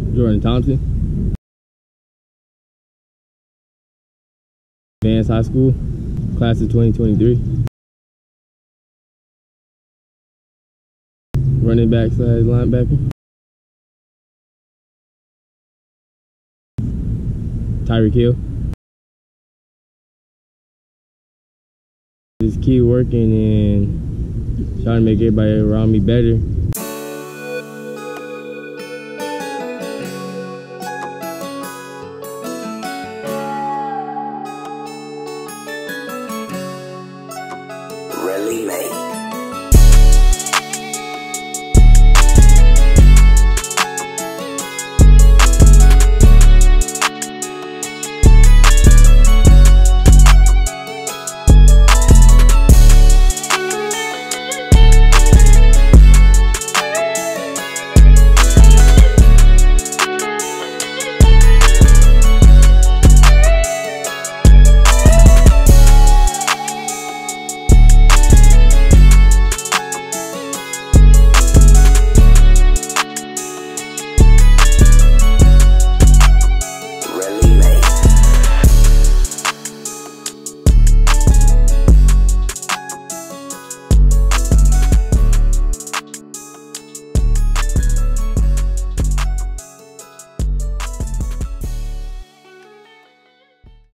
Jordan Thompson. Advanced High School, class of 2023. Running back / linebacker. Tyreek Hill. Just keep working and trying to make everybody around me better. Really made.